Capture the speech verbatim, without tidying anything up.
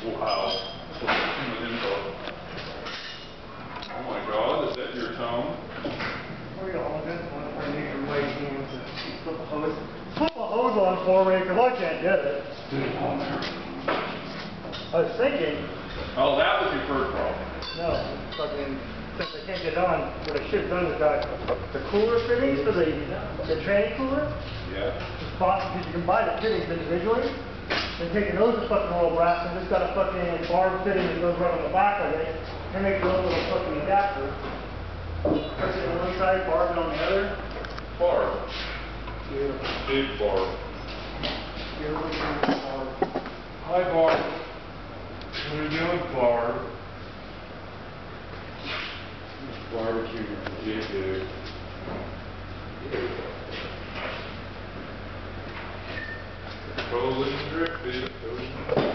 Wow. With info. Oh my God, is that your tone? Oh yeah, all this one I need your weight hands to put the hose. Put the hose on for me because I can't get it. I was thinking. Oh, that was your first problem. No, fucking, since I can't get on, what I should have done is got the cooler fittings for the, the tranny cooler. Yeah. Just bought, because you can buy the fittings individually. And taking those are fucking roll brass and just got a fucking barb fitting that goes right on the back of it. And make a little fucking adapter. Press it on one side, barb it on the other. Barb. Beautiful. Big barb. Beautiful, beautiful barb. Hi, Barb. What are you doing, Barb? Barbecue. Yeah, dude. Rolling drippy.